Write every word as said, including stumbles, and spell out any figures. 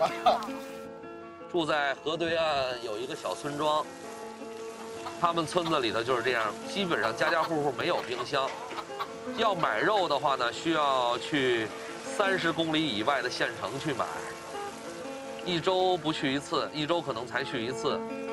住在河对岸有一个小村庄，他们村子里头就是这样，基本上家家户户没有冰箱。要买肉的话呢，需要去三十公里以外的县城去买。一周不去一次，一周可能才去一次。